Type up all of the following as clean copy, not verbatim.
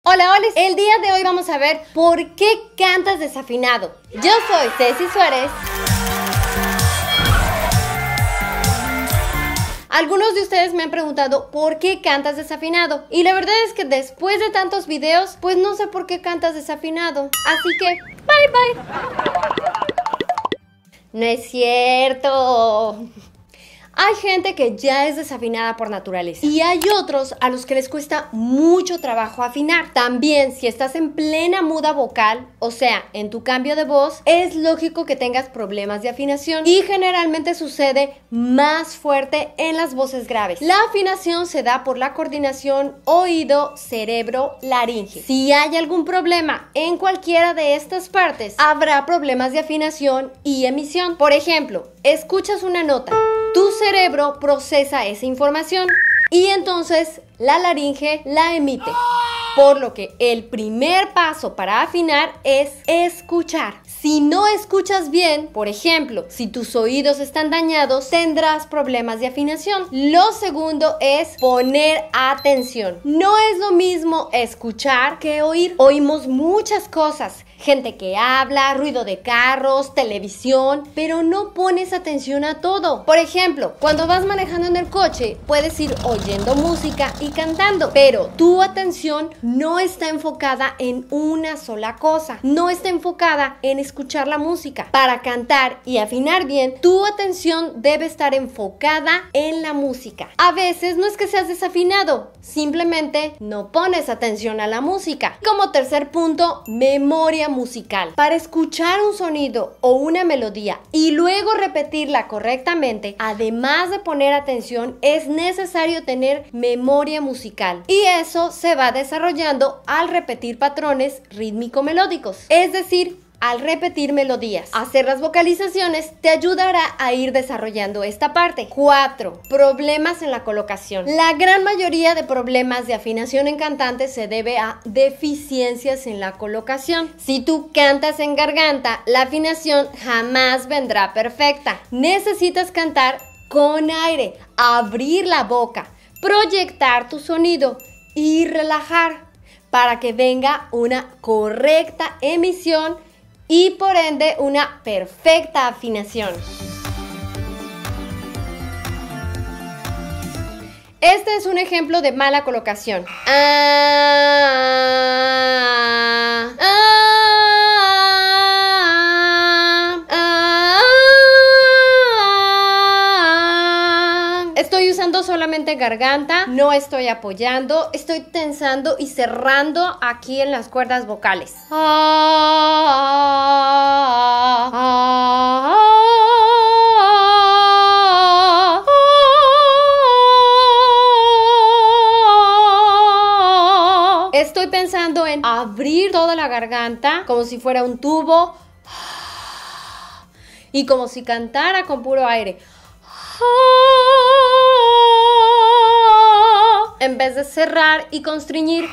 Hola, hola. El día de hoy vamos a ver por qué cantas desafinado. Yo soy Ceci Suárez. Algunos de ustedes me han preguntado por qué cantas desafinado. Y la verdad es que después de tantos videos, pues no sé por qué cantas desafinado. Así que, bye bye. No es cierto. Hay gente que ya es desafinada por naturaleza y hay otros a los que les cuesta mucho trabajo afinar. También, si estás en plena muda vocal, o sea, en tu cambio de voz, es lógico que tengas problemas de afinación y generalmente sucede más fuerte en las voces graves. La afinación se da por la coordinación oído-cerebro-laringe. Si hay algún problema en cualquiera de estas partes, habrá problemas de afinación y emisión. Por ejemplo, escuchas una nota. Tu cerebro procesa esa información y entonces la laringe la emite. Por lo que el primer paso para afinar es escuchar. Si no escuchas bien, por ejemplo, si tus oídos están dañados, tendrás problemas de afinación. Lo segundo es poner atención. No es lo mismo escuchar que oír. Oímos muchas cosas. Gente que habla, ruido de carros, televisión, pero no pones atención a todo. Por ejemplo, cuando vas manejando en el coche, puedes ir oyendo música y cantando, pero tu atención no está enfocada en una sola cosa. No está enfocada en escuchar la música. Para cantar y afinar bien, tu atención debe estar enfocada en la música. A veces no es que seas desafinado, simplemente no pones atención a la música. Como tercer punto, memoria musical. Para escuchar un sonido o una melodía y luego repetirla correctamente, además de poner atención, es necesario tener memoria musical. Y eso se va desarrollando al repetir patrones rítmico-melódicos. Es decir, al repetir melodías. Hacer las vocalizaciones te ayudará a ir desarrollando esta parte. 4. Problemas en la colocación. La gran mayoría de problemas de afinación en cantantes se debe a deficiencias en la colocación. Si tú cantas en garganta, la afinación jamás vendrá perfecta. Necesitas cantar con aire, abrir la boca, proyectar tu sonido y relajar para que venga una correcta emisión y por ende una perfecta afinación. Este es un ejemplo de mala colocación. Estoy usando solamente garganta, no estoy apoyando, estoy tensando y cerrando aquí en las cuerdas vocales. Estoy pensando en abrir toda la garganta como si fuera un tubo y como si cantara con puro aire. En vez de cerrar y constriñir.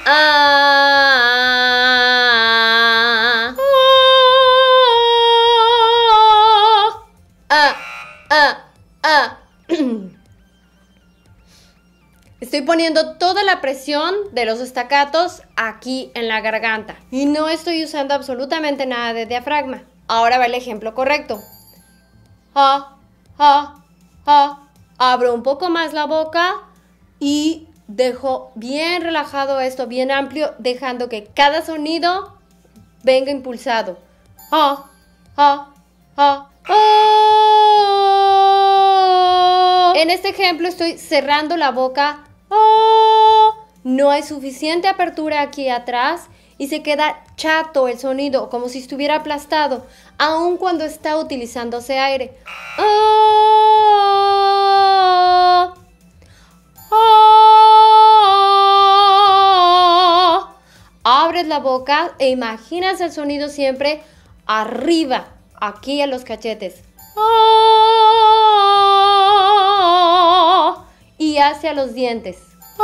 Estoy poniendo toda la presión de los estacatos aquí en la garganta y no estoy usando absolutamente nada de diafragma. Ahora va el ejemplo correcto. Abro un poco más la boca y dejo bien relajado esto, bien amplio, dejando que cada sonido venga impulsado. En este ejemplo estoy cerrando la boca. No hay suficiente apertura aquí atrás y se queda chato el sonido, como si estuviera aplastado, aun cuando está utilizándose aire. Abres la boca e imaginas el sonido siempre arriba, aquí en los cachetes. Y hacia los dientes.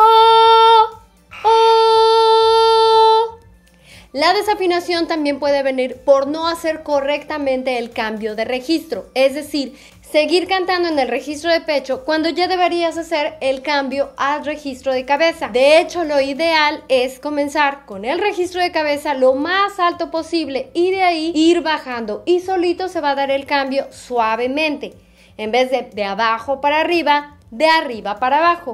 La desafinación también puede venir por no hacer correctamente el cambio de registro, es decir, seguir cantando en el registro de pecho cuando ya deberías hacer el cambio al registro de cabeza. De hecho, lo ideal es comenzar con el registro de cabeza lo más alto posible y de ahí ir bajando y solito se va a dar el cambio suavemente. En vez de abajo para arriba, de arriba para abajo.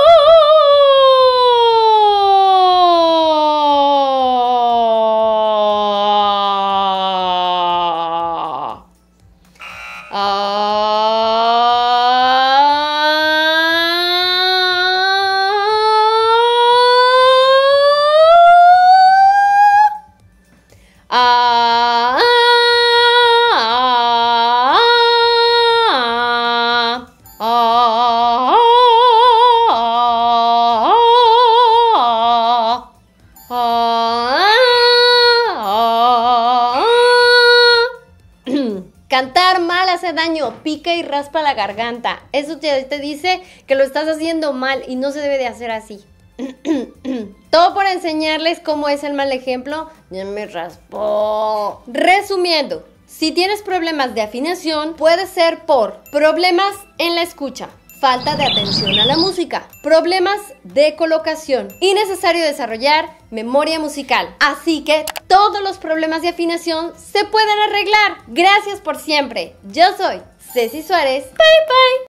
Cantar mal hace daño, pica y raspa la garganta. Eso te dice que lo estás haciendo mal y no se debe de hacer así. Todo por enseñarles cómo es el mal ejemplo. Ya me raspó. Resumiendo, si tienes problemas de afinación, puede ser por problemas en la escucha, falta de atención a la música, problemas de colocación, innecesario desarrollar memoria musical. Así que todos los problemas de afinación se pueden arreglar. Gracias por siempre. Yo soy Ceci Suárez. Bye bye.